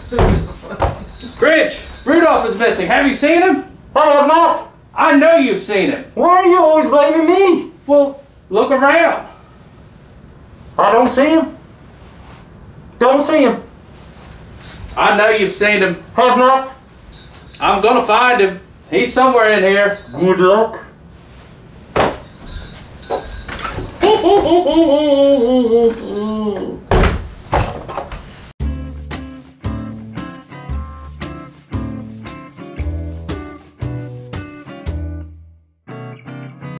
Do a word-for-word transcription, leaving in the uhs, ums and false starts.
Grinch, Rudolph is missing. Have you seen him? I have not. I know you've seen him. Why are you always blaming me? Well, look around. I don't see him. Don't see him. I know you've seen him. Have not. I'm gonna find him. He's somewhere in here. Good luck.